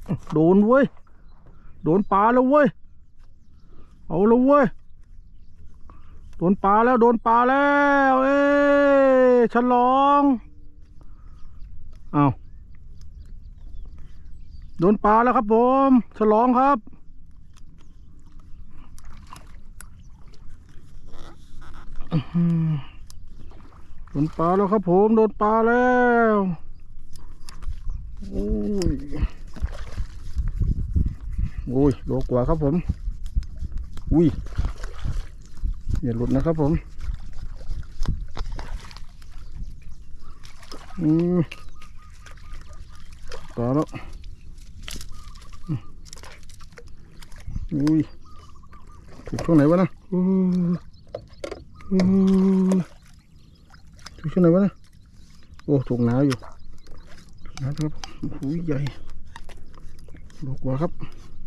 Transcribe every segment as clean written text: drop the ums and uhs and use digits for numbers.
โดนเว้ยโดนปลาแล้วเว้ยเอาแล้วเว้ยโดนปลาแล้วโดนปลาแล้วเอ้ฉลองเอาโดนปลาแล้วครับผมฉลองครับโดนปลาแล้วครับผมโดนปลาแล้วโอ้ยโอ้ยโลกว่าครับผมอุ้ยอย่าหลุดนะครับผมปลาแล้วอุ้ยถูกช่วงไหนวะนะถูกช่วงไหนวะนะโอ้ถูกหนาวอยู่นะครับหูใหญ่โลกว่าครับ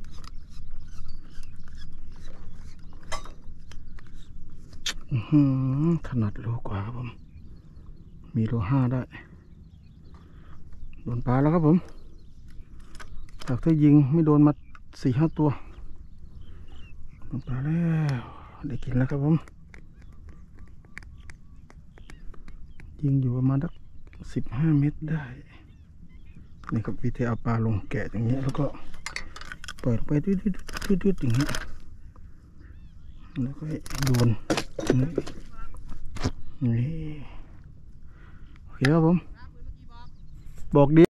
ขนาดโลกว่าครับผมมีโล5ได้โดนปลาแล้วครับผมจากที่ยิงไม่โดนมา4-5 ตัวโดนปลาแล้วได้กินแล้วครับผมยิงอยู่ประมาณสัก15 เมตรได้นี่ครับวิธีเอาปลาลงแกะอย่างเงี้ยแล้วก็เปิดไปดื้อๆอย่างเงี้ยแล้วก็โดนนี่โอเคครับผมบอกดี